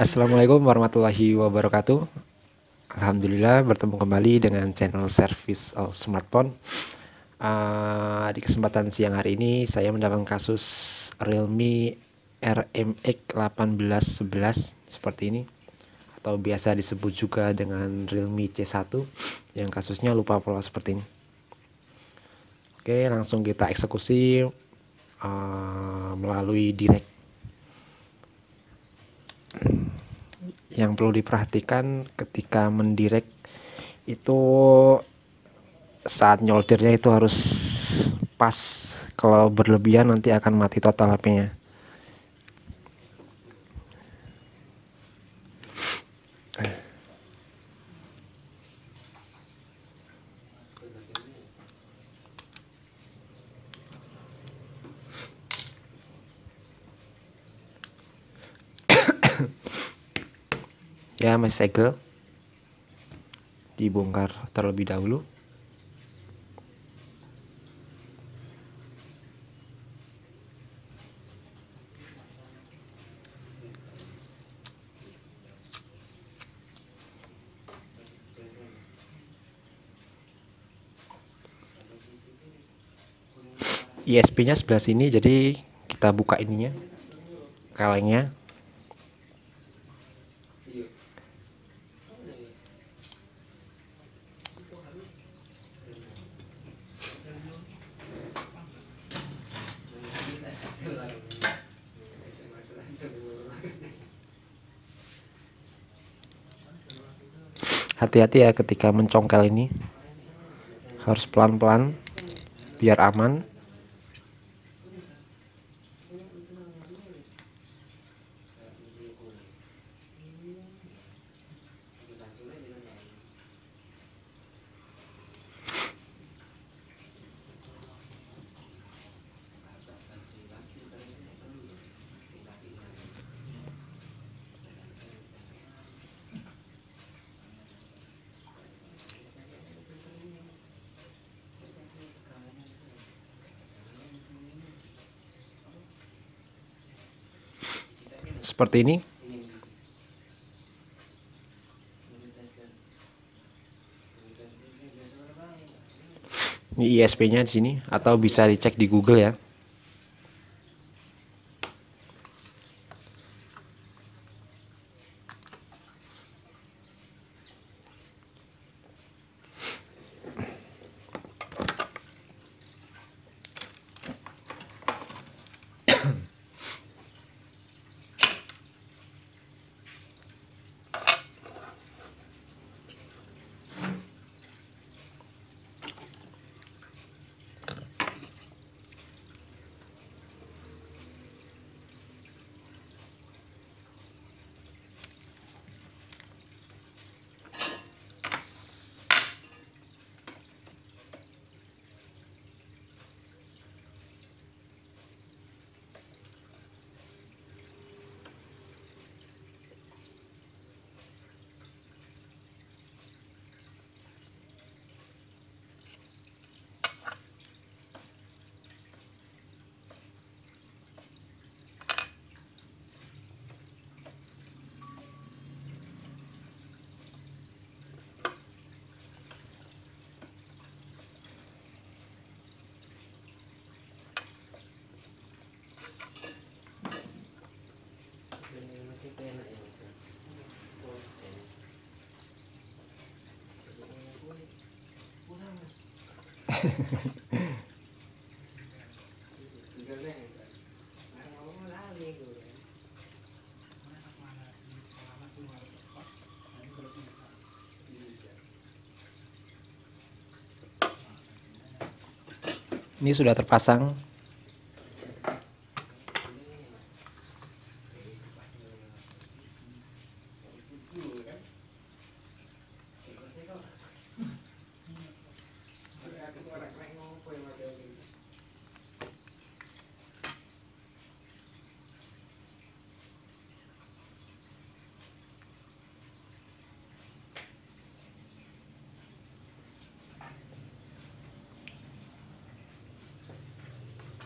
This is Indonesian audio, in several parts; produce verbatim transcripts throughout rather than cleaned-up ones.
Assalamualaikum warahmatullahi wabarakatuh. Alhamdulillah bertemu kembali dengan channel Service of Smartphone. Uh, di kesempatan siang hari ini saya mendapatkan kasus Realme R M X delapan belas sebelas seperti ini, atau biasa disebut juga dengan Realme C satu, yang kasusnya lupa pola seperti ini. Oke, langsung kita eksekusi uh, melalui direct. Yang perlu diperhatikan ketika mendirect itu saat nyoldernya itu harus pas. Kalau berlebihan nanti akan mati total H P-nya. Ya, masih segel, dibongkar terlebih dahulu. I S P-nya sebelah sini, jadi kita buka ininya, kalengnya. Hati-hati ya ketika mencongkel ini, harus pelan-pelan biar aman. Seperti ini. Ini I S P-nya di sini, atau bisa dicek di Google ya. Ini sudah terpasang.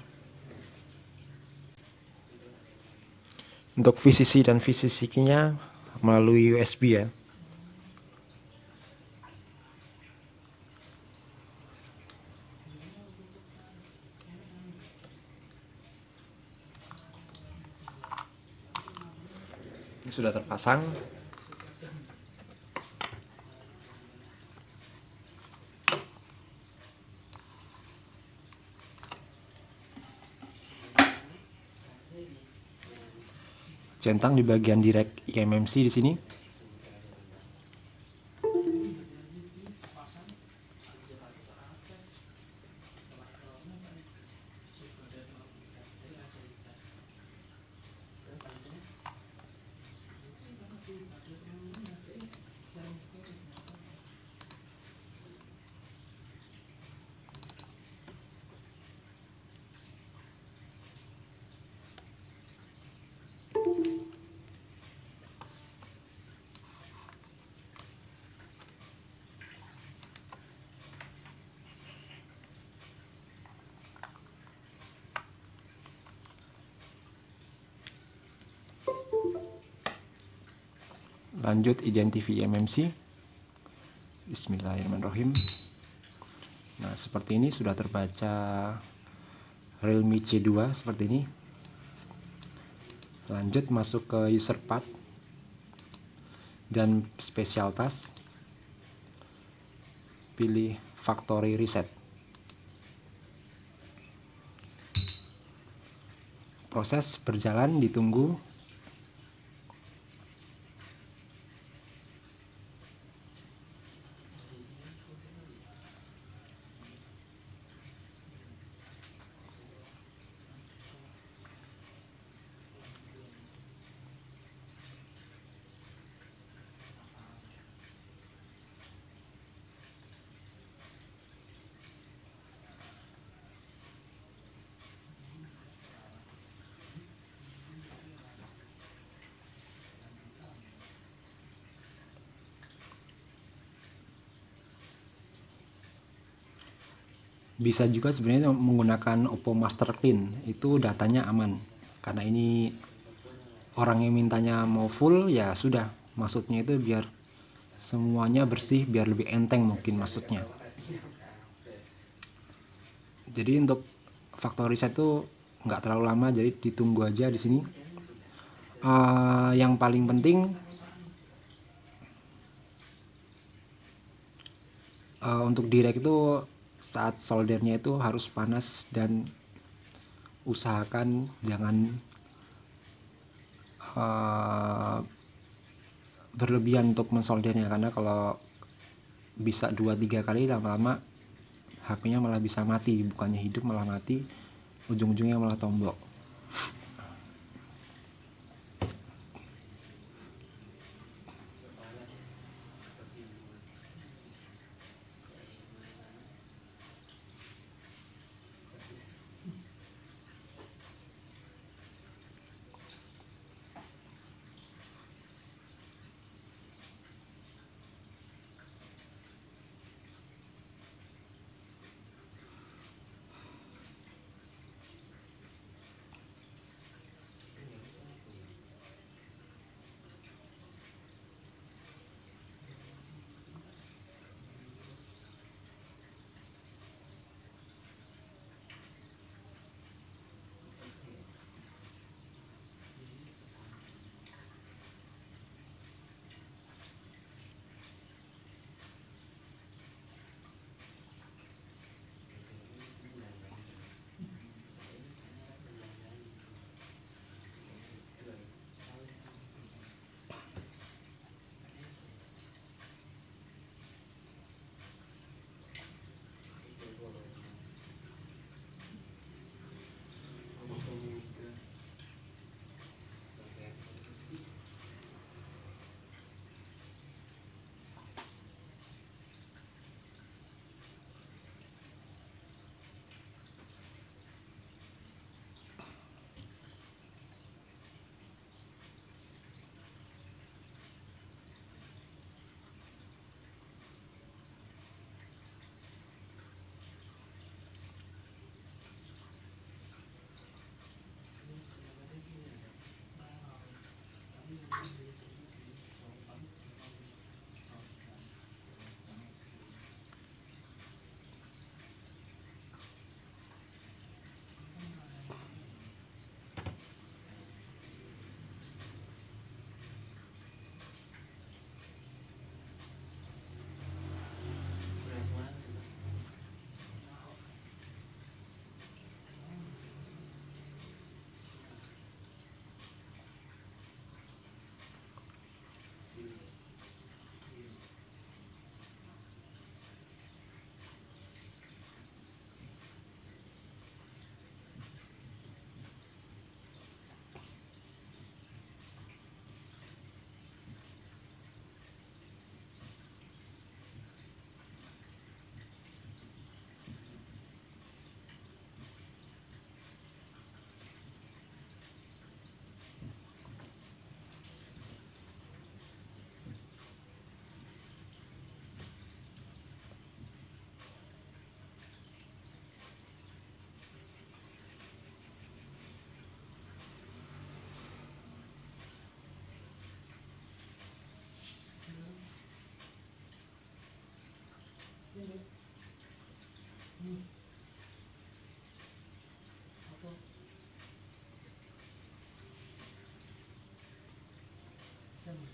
Untuk V C C dan V C C-nya melalui U S B ya. Ini sudah terpasang. Centang di bagian direct I M M C di sini. Lanjut identify I M M C. Bismillahirrahmanirrahim. Nah, seperti ini sudah terbaca Realme C dua seperti ini. Lanjut masuk ke user path dan special task. Pilih factory reset. Proses berjalan, ditunggu. Bisa juga sebenarnya menggunakan Oppo Master Clean, itu datanya aman. Karena ini orang yang mintanya mau full, ya sudah. Maksudnya itu biar semuanya bersih, biar lebih enteng mungkin maksudnya. Jadi untuk factory reset itu nggak terlalu lama, jadi ditunggu aja di sini. Uh, yang paling penting uh, untuk direct itu saat soldernya itu harus panas dan usahakan jangan uh, berlebihan untuk mensoldernya, karena kalau bisa dua tiga kali lama-lama H P-nya malah bisa mati, bukannya hidup malah mati, ujung-ujungnya malah tombol.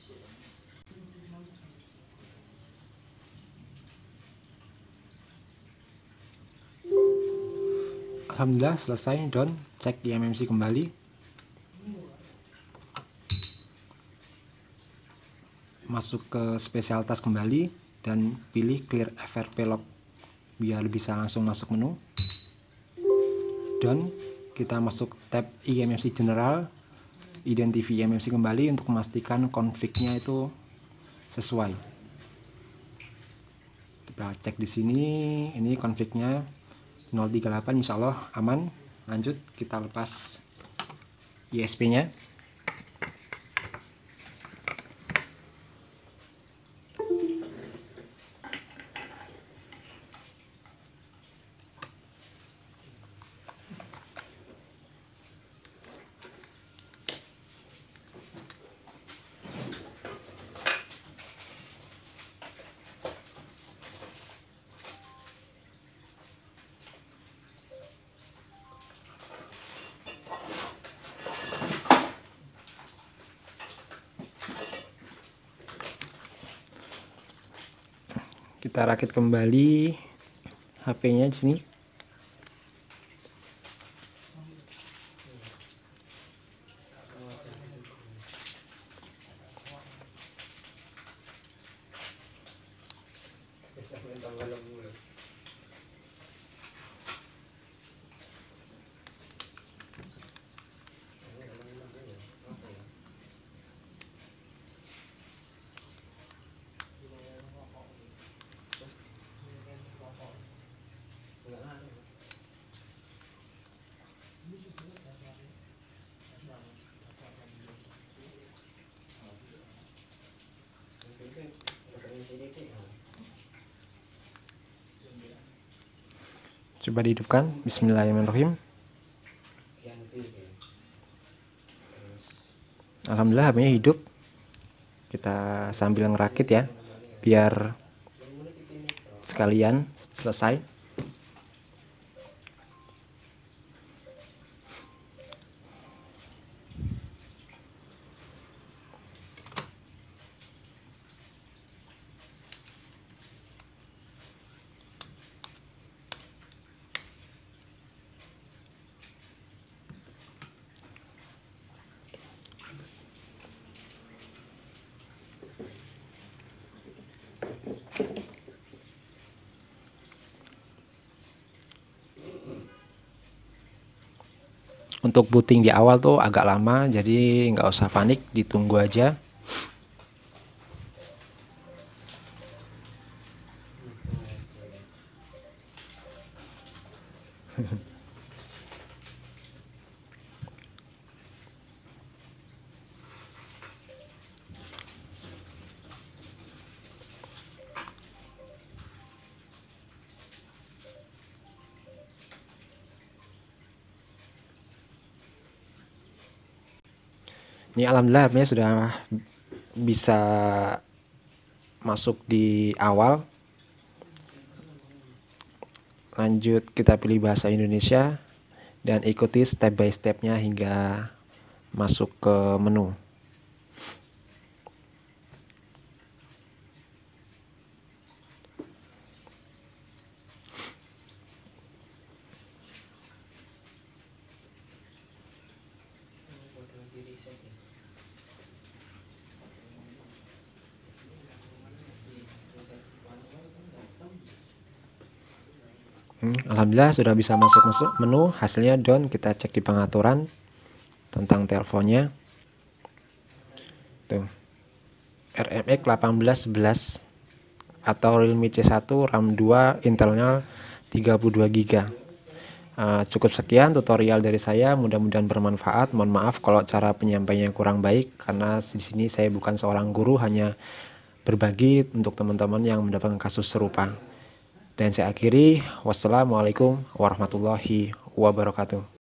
Alhamdulillah selesai down, cek I M M C kembali. Masuk ke spesialitas kembali dan pilih clear F R P lock biar bisa langsung masuk menu. Dan kita masuk tab I M M C general, identify I M M C kembali untuk memastikan konfliknya itu sesuai. Kita cek di sini, ini konfliknya nol tiga delapan, insya Allah aman. Lanjut, kita lepas I S P-nya. Kita rakit kembali H P-nya di sini. Coba dihidupkan. Bismillahirrahmanirrahim. Alhamdulillah H P-nya hidup. Kita sambil ngerakit ya, biar sekalian selesai. Untuk booting di awal tuh agak lama, jadi nggak usah panik, ditunggu aja. Ini alhamdulillah H P-nya sudah bisa masuk di awal. Lanjut kita pilih bahasa Indonesia dan ikuti step by stepnya hingga masuk ke menu. Hmm, alhamdulillah sudah bisa masuk masuk menu, hasilnya down. Kita cek di pengaturan tentang teleponnya. Tuh. R M X delapan belas sebelas atau Realme C satu, RAM dua, internal tiga puluh dua giga byte. Uh, cukup sekian tutorial dari saya, mudah-mudahan bermanfaat. Mohon maaf kalau cara penyampaiannya kurang baik, karena di sini saya bukan seorang guru, hanya berbagi untuk teman-teman yang mendapatkan kasus serupa. Dan saya akhiri, wassalamualaikum warahmatullahi wabarakatuh.